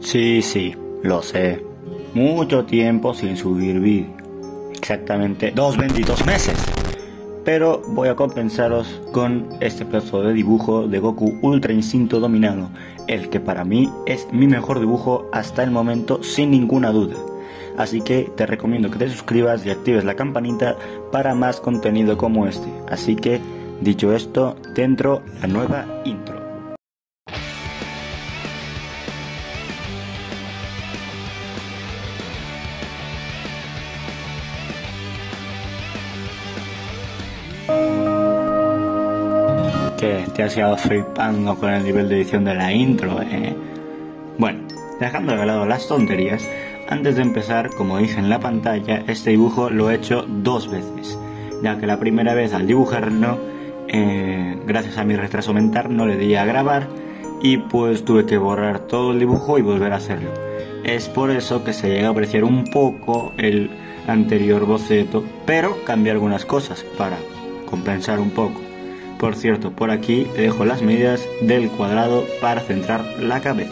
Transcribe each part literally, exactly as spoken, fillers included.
Sí, sí, lo sé. Mucho tiempo sin subir vídeo. Exactamente dos benditos meses. Pero voy a compensaros con este pedazo de dibujo de Goku Ultra Instinto Dominado, el que para mí es mi mejor dibujo hasta el momento sin ninguna duda. Así que te recomiendo que te suscribas y actives la campanita para más contenido como este. Así que, dicho esto, dentro la nueva intro. Que te has quedado flipando con el nivel de edición de la intro, ¿eh? Bueno, dejando de lado las tonterías, antes de empezar, como dice en la pantalla, este dibujo lo he hecho dos veces, ya que la primera vez al dibujarlo, eh, gracias a mi retraso mental, no le di a grabar y pues tuve que borrar todo el dibujo y volver a hacerlo. Es por eso que se llega a apreciar un poco el anterior boceto, pero cambié algunas cosas para compensar un poco. Por cierto, por aquí te dejo las medidas del cuadrado para centrar la cabeza.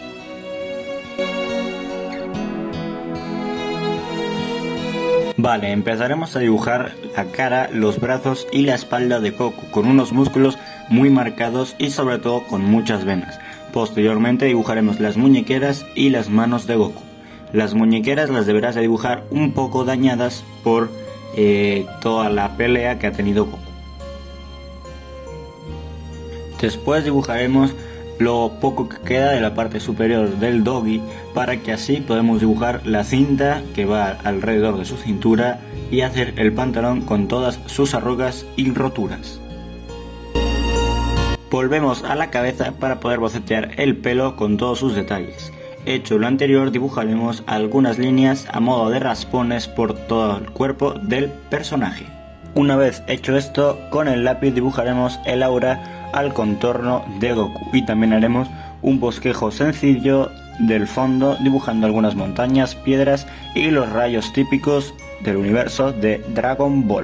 Vale, empezaremos a dibujar la cara, los brazos y la espalda de Goku, con unos músculos muy marcados y sobre todo con muchas venas. Posteriormente dibujaremos las muñequeras y las manos de Goku. Las muñequeras las deberás de dibujar un poco dañadas por eh, toda la pelea que ha tenido Goku. Después dibujaremos lo poco que queda de la parte superior del doggy para que así podamos dibujar la cinta que va alrededor de su cintura y hacer el pantalón con todas sus arrugas y roturas. Volvemos a la cabeza para poder bocetear el pelo con todos sus detalles. Hecho lo anterior, dibujaremos algunas líneas a modo de raspones por todo el cuerpo del personaje. Una vez hecho esto, con el lápiz dibujaremos el aura al contorno de Goku y también haremos un bosquejo sencillo del fondo dibujando algunas montañas, piedras y los rayos típicos del universo de Dragon Ball.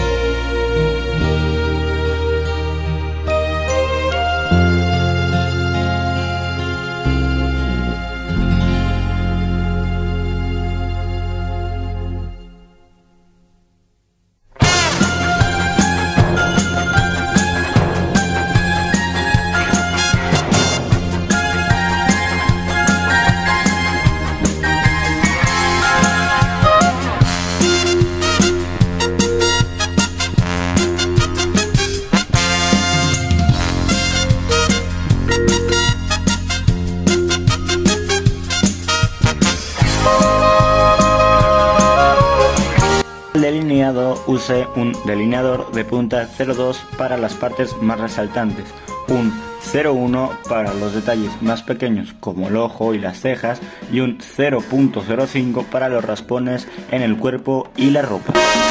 Delineado, use un delineador de punta cero punto dos para las partes más resaltantes, un cero punto uno para los detalles más pequeños como el ojo y las cejas y un cero punto cero cinco para los raspones en el cuerpo y la ropa.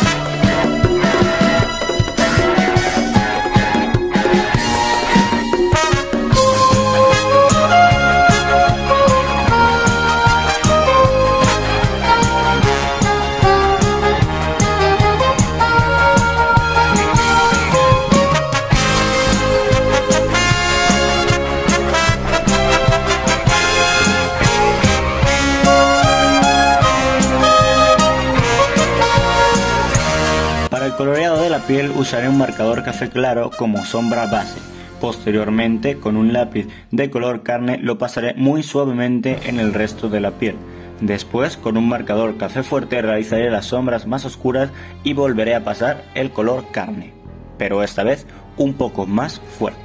Para el coloreado de la piel usaré un marcador café claro como sombra base. Posteriormente, con un lápiz de color carne lo pasaré muy suavemente en el resto de la piel. Después, con un marcador café fuerte realizaré las sombras más oscuras y volveré a pasar el color carne, pero esta vez un poco más fuerte.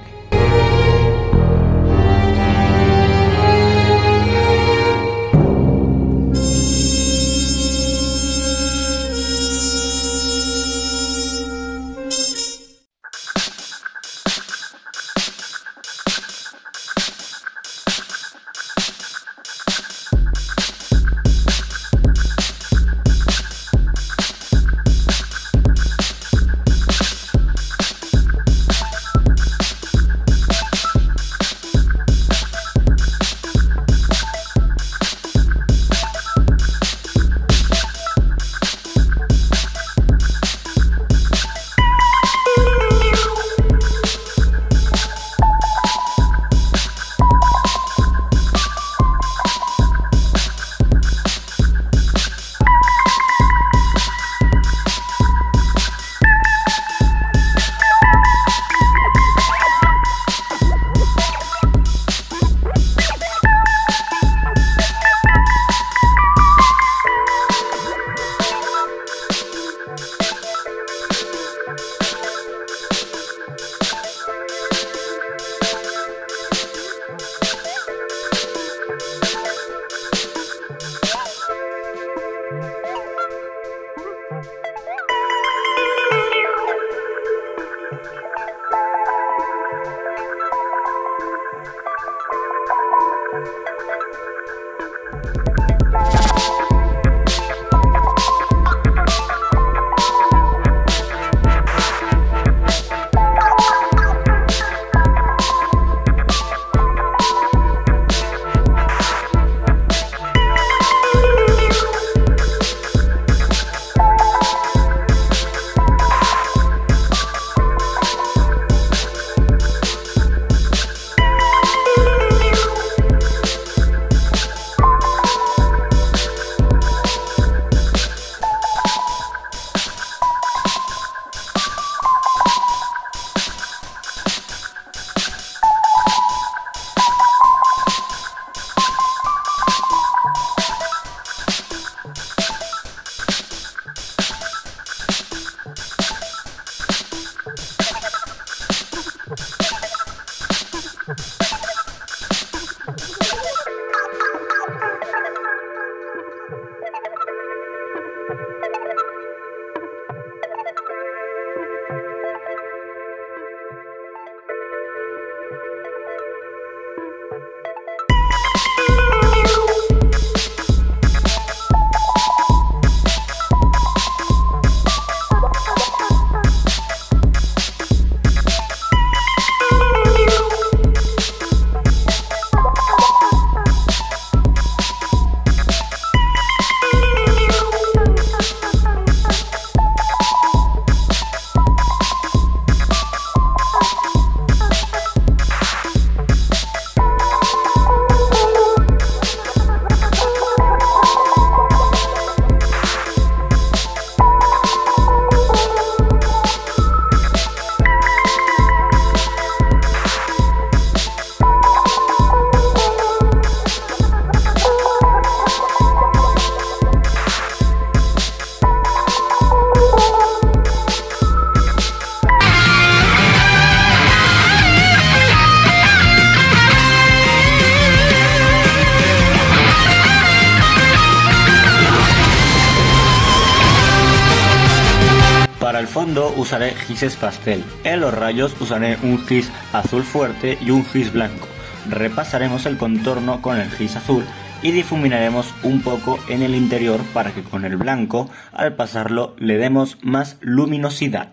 Para el fondo usaré gises pastel, en los rayos usaré un gis azul fuerte y un gis blanco. Repasaremos el contorno con el gis azul y difuminaremos un poco en el interior para que con el blanco, al pasarlo, le demos más luminosidad.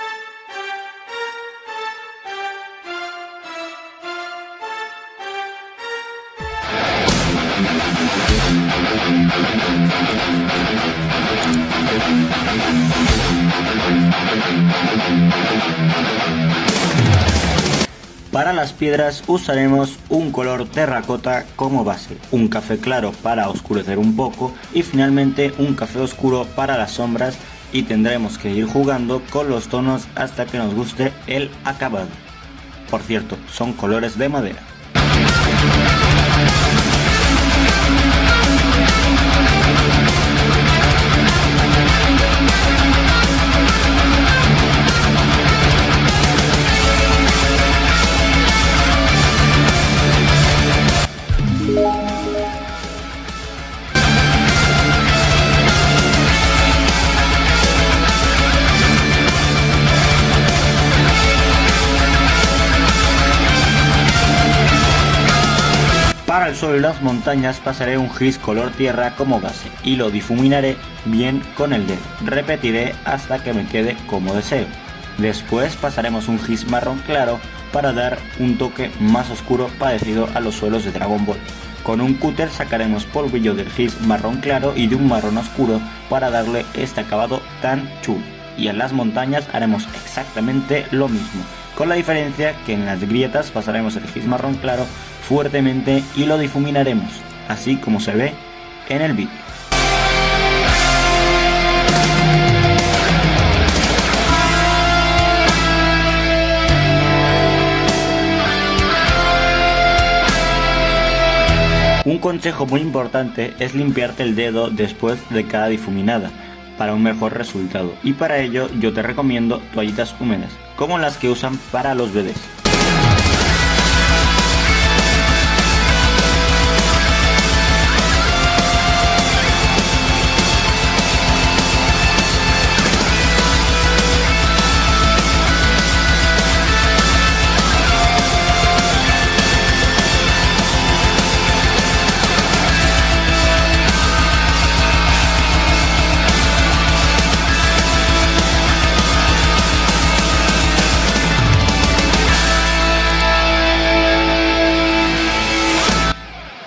Para las piedras usaremos un color terracota como base, un café claro para oscurecer un poco y finalmente un café oscuro para las sombras, y tendremos que ir jugando con los tonos hasta que nos guste el acabado. Por cierto, son colores de madera. Para el suelo y las montañas pasaré un gris color tierra como base y lo difuminaré bien con el dedo. Repetiré hasta que me quede como deseo. Después pasaremos un gris marrón claro para dar un toque más oscuro parecido a los suelos de Dragon Ball. Con un cúter sacaremos polvillo del gris marrón claro y de un marrón oscuro para darle este acabado tan chulo. Y en las montañas haremos exactamente lo mismo, con la diferencia que en las grietas pasaremos el gris marrón claro fuertemente y lo difuminaremos, así como se ve en el vídeo. Un consejo muy importante es limpiarte el dedo después de cada difuminada para un mejor resultado, y para ello yo te recomiendo toallitas húmedas, como las que usan para los bebés.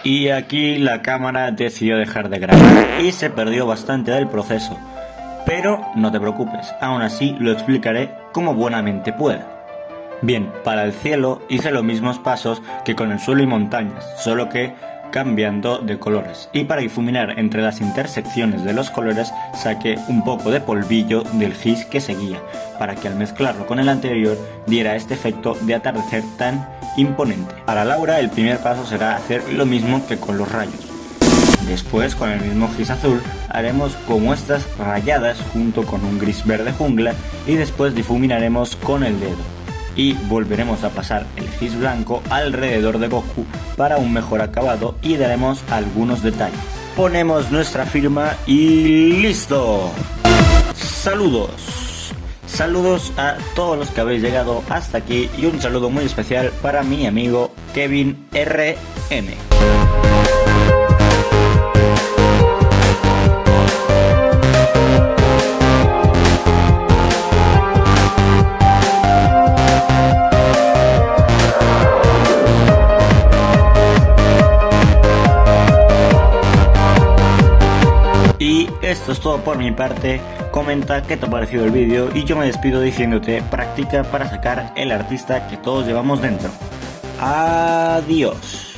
Y aquí la cámara decidió dejar de grabar y se perdió bastante del proceso. Pero no te preocupes, aún así lo explicaré como buenamente pueda. Bien, para el cielo hice los mismos pasos que con el suelo y montañas, solo que cambiando de colores. Y para difuminar entre las intersecciones de los colores saqué un poco de polvillo del gis que seguía, para que al mezclarlo con el anterior diera este efecto de atardecer tan imponente. Para Laura el primer paso será hacer lo mismo que con los rayos. Después, con el mismo gis azul, haremos como estas rayadas junto con un gris verde jungla y después difuminaremos con el dedo. Y volveremos a pasar el gis blanco alrededor de Goku para un mejor acabado y daremos algunos detalles. Ponemos nuestra firma y ¡listo! ¡Saludos! Saludos a todos los que habéis llegado hasta aquí y un saludo muy especial para mi amigo Kevin R M. Y esto es todo por mi parte. Comenta qué te ha parecido el vídeo y yo me despido diciéndote práctica para sacar el artista que todos llevamos dentro. Adiós.